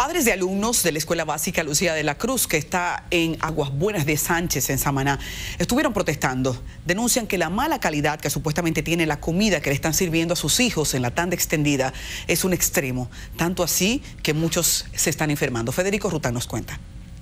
Padres de alumnos de la Escuela Básica Lucía de la Cruz, que está en Aguas Buenas de Sánchez, en Samaná, estuvieron protestando. Denuncian que la mala calidad que supuestamente tiene la comida que le están sirviendo a sus hijos en la tanda extendida es un extremo, tanto así que muchos se están enfermando. Federico Rután nos cuenta.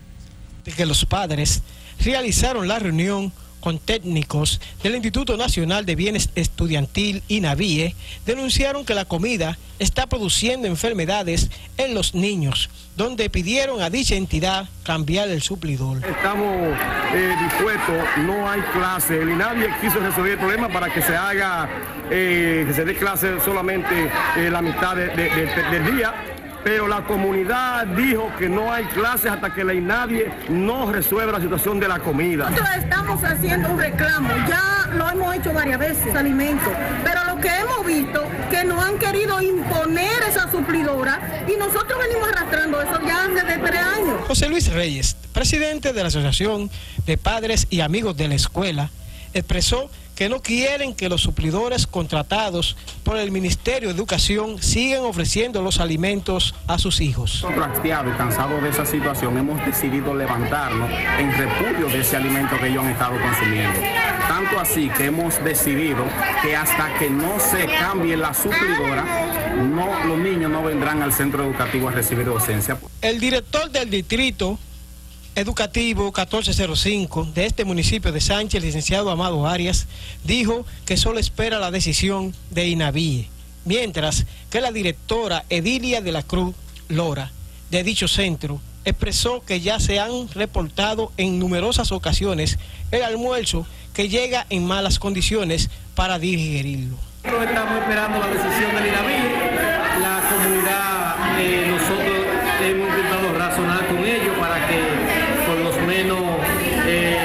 De que los padres realizaron la reunión con técnicos del Instituto Nacional de Bienes Estudiantil, INABIE, denunciaron que la comida está produciendo enfermedades en los niños, donde pidieron a dicha entidad cambiar el suplidor. Estamos dispuestos, no hay clase. El INABIE quiso resolver el problema para que se haga, que se dé clase solamente la mitad del día. Pero la comunidad dijo que no hay clases hasta que la INABIE no resuelva la situación de la comida. Nosotros estamos haciendo un reclamo, ya lo hemos hecho varias veces, alimentos, pero lo que hemos visto que nos han querido imponer esa suplidora y nosotros venimos arrastrando eso ya desde 3 años. José Luis Reyes, presidente de la Asociación de Padres y Amigos de la Escuela, expresó que no quieren que los suplidores contratados por el Ministerio de Educación sigan ofreciendo los alimentos a sus hijos. Trasteado y cansado de esa situación, hemos decidido levantarnos en repudio de ese alimento que ellos han estado consumiendo. Tanto así que hemos decidido que hasta que no se cambie la suplidora, los niños no vendrán al centro educativo a recibir docencia. El director del distrito educativo 1405 de este municipio de Sánchez, licenciado Amado Arias, dijo que solo espera la decisión de INABIE, mientras que la directora Edilia de la Cruz Lora de dicho centro expresó que ya se han reportado en numerosas ocasiones el almuerzo que llega en malas condiciones para digerirlo. Nosotros estamos esperando la decisión del INABIE. La comunidad, nosotros hemos intentado razonar con ellos para que por lo menos nos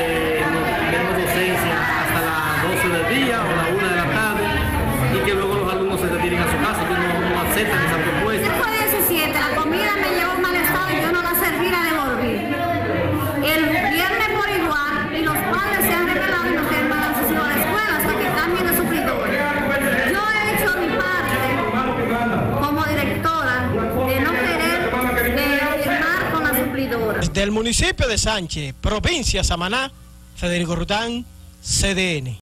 demos docencia hasta las 12 del día o la 1 de la tarde y que luego los alumnos se retiren a su casa. Ellos no aceptan esa propuesta. Después de 17, la comida me llevó mal estado y yo no la serví, la devolví. El viernes por igual y los padres se han revelado y no quieren mandar a sus hijos a la escuela hasta que cambien de suplidor. Yo he hecho mi parte como directora de no querer firmar con la suplidora. Desde el municipio de Sánchez, provincia Samaná, Federico Rután, CDN.